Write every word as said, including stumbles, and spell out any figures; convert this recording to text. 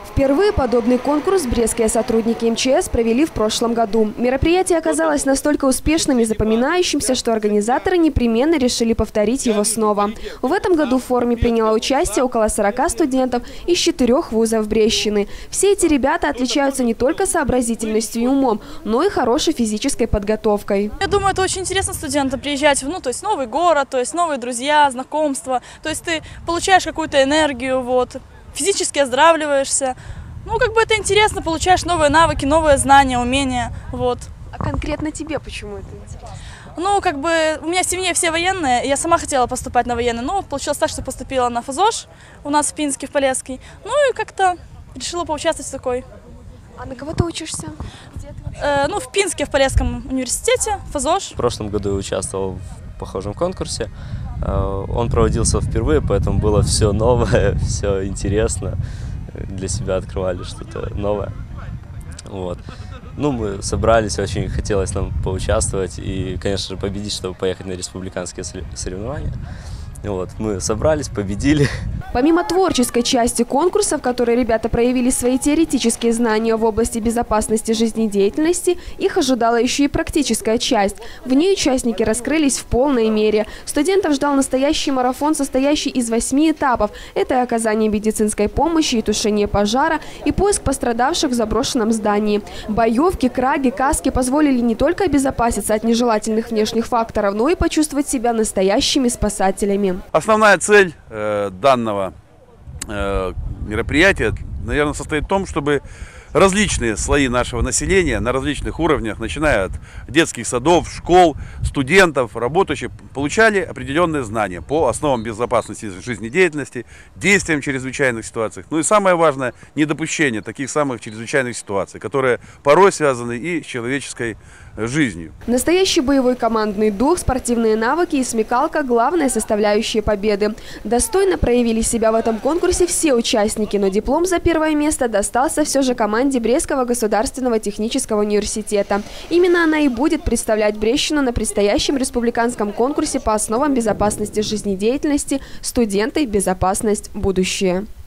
Впервые подобный конкурс брестские сотрудники эм че эс провели в прошлом году. Мероприятие оказалось настолько успешным и запоминающимся, что организаторы непременно решили повторить его снова. В этом году в форуме приняло участие около сорока студентов из четырех вузов Брестщины. Все эти ребята отличаются не только сообразительностью и умом, но и хорошей физической подготовкой. Я думаю, это очень интересно студентам приезжать в ну, то есть новый город, то есть новые друзья, знакомства. То есть ты получаешь какую-то энергию, вот, физически оздоравливаешься. Ну, как бы это интересно, получаешь новые навыки, новые знания, умения, вот. А конкретно тебе почему это интересно? Ну, как бы у меня в семье все военные, я сама хотела поступать на военный, но получилось так, что поступила на ФАЗОШ у нас в Пинске, в Полесской. Ну и как-то решила поучаствовать в такой. А на кого ты учишься? Э, ну, в Пинске, в Полесском университете, ФАЗОШ. В прошлом году я участвовал в похожем конкурсе. Он проводился впервые, поэтому было все новое, все интересно. Для себя открывали что-то новое. Вот. Ну, мы собрались, очень хотелось нам поучаствовать и, конечно же, победить, чтобы поехать на республиканские соревнования. Вот, мы собрались, победили. Помимо творческой части конкурса, в которой ребята проявили свои теоретические знания в области безопасности жизнедеятельности, их ожидала еще и практическая часть. В ней участники раскрылись в полной мере. Студентов ждал настоящий марафон, состоящий из восьми этапов. Это и оказание медицинской помощи, и тушение пожара, и поиск пострадавших в заброшенном здании. Боевки, краги, каски позволили не только обезопаситься от нежелательных внешних факторов, но и почувствовать себя настоящими спасателями. Основная цель э, данного э, мероприятия, наверное, состоит в том, чтобы различные слои нашего населения на различных уровнях, начиная от детских садов, школ, студентов, работающих, получали определенные знания по основам безопасности жизнедеятельности, действиям в чрезвычайных ситуациях. Ну и самое важное, недопущение таких самых чрезвычайных ситуаций, которые порой связаны и с человеческой жизнью. Настоящий боевой командный дух, спортивные навыки и смекалка – главная составляющая победы. Достойно проявили себя в этом конкурсе все участники, но диплом за первое место достался все же команде Брестского государственного технического университета. Именно она и будет представлять Брестщину на предстоящем республиканском конкурсе по основам безопасности жизнедеятельности «Студенты. Безопасность. Будущее».